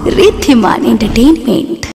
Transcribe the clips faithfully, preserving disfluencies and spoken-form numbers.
Rithiman Entertainment.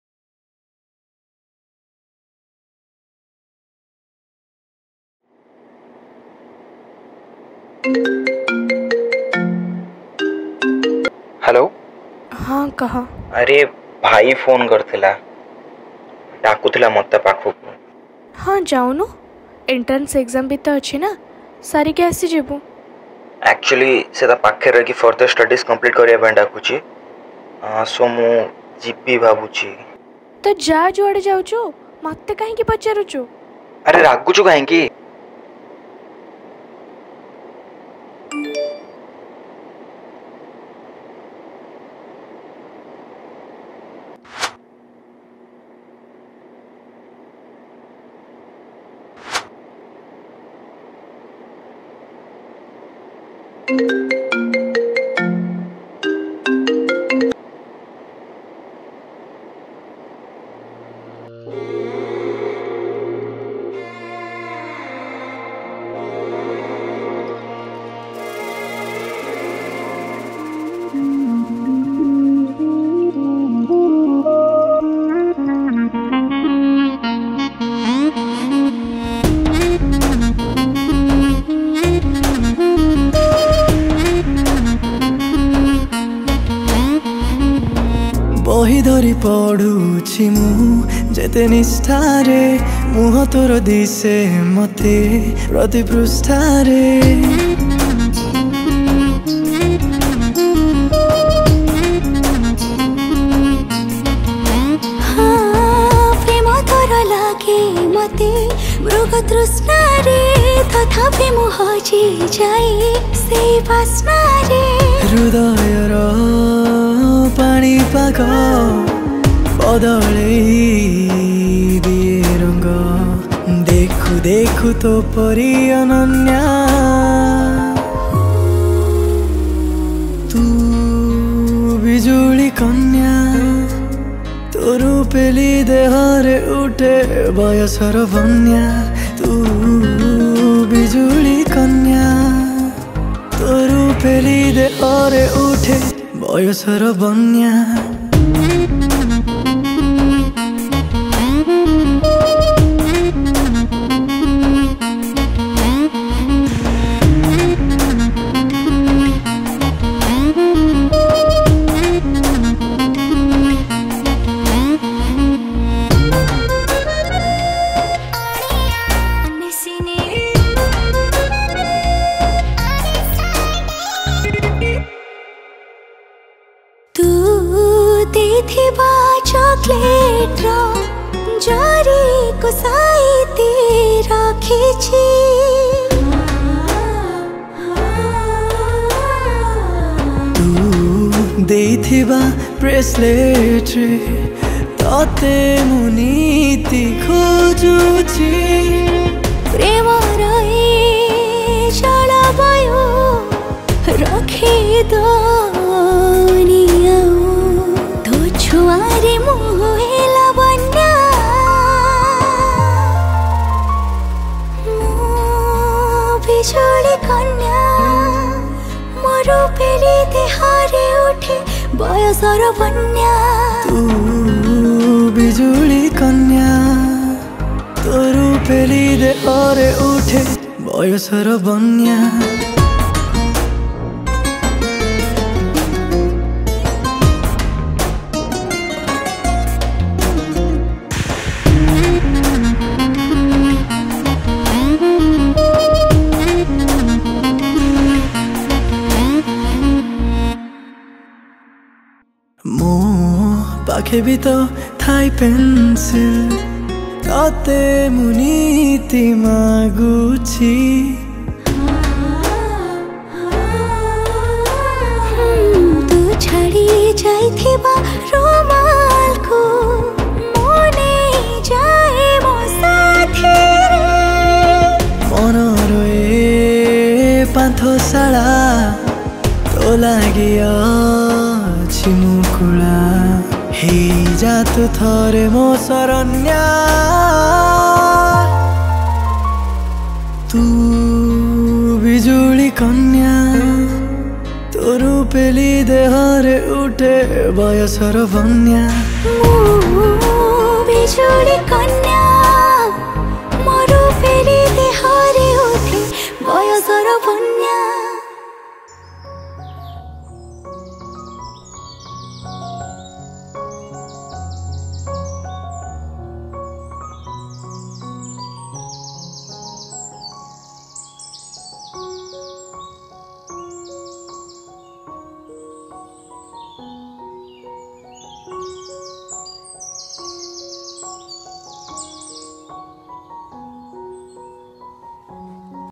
Hello. हाँ कहा। अरे भाई फोन करथिला डाकुथिला मते पाखु। हाँ जाऊनु एंट्रेंस एग्जाम भी तो अच्छी ना सारी के आसी जेबु। एक्चुअली से पाखे रही फर्दर स्टडीज कंप्लीट करिया ପାଇଁ डाकुची सो मु जीपी भाबुची। तो जा जुआड़े जाउचो मते काहे की पचारुचो। अरे रागुचो काहे की बही धरी पढ़ुछि मु जेते निष्ठारे मुह तोर दिसे मते प्रति पृष्ठारे। प्रेम तोर लागे मते मृग तृष्णारे तथापि मु हजि जाई से बास्नारे। हृदयर पानी पाग बदले दिए रंग देखु देखु तो परी अनन्या। तू बिजुली कन्या तोरु पेली देहरे उठे बयसर बन्या। तू बिजुली कन्या तोरु पेली देहरे उठे बयसर बन्या। चॉकलेट जारी को साइते रखिछि तू देथिबा ब्रेसलेट तते मुनीति खोजुछि। प्रेम रहे जलवायु रखे दुनिया तो छुआरे मुहेला बन्या। बिजुली कन्या मोर पेली देहरे उठे बयसर बन्या। तू बिजुली कन्या तोरु पेली देहरे उठे बयसर बन्या। मो पाखे भी तो थाई पेंसिल ताते मुनीति मागुछि। तू छड़ी जाइथिबा रुमाल को मोने जाए मो साथी मन रोए पांथशाला तो लागिया मुकुला हे जातु थरे मो शरण्या। तू बिजुली कन्या तो मोरू पेली देहारे उठे बयसर बन्या बिजुली कन्या